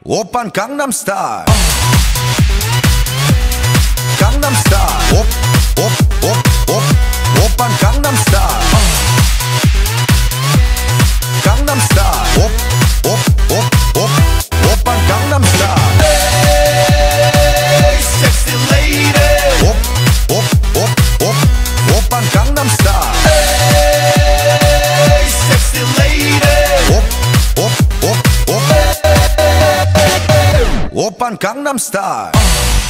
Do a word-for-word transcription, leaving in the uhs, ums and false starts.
오빤 강남스타일 강남스타일 옵옵옵옵 오빤 강남스타일 강남스타일 옵옵옵옵 오빤 강남스타일 Hey sexy lady 옵옵옵옵 오빤 강남스타일 Hey sexy lady 옵옵옵옵 오빤 강남스타일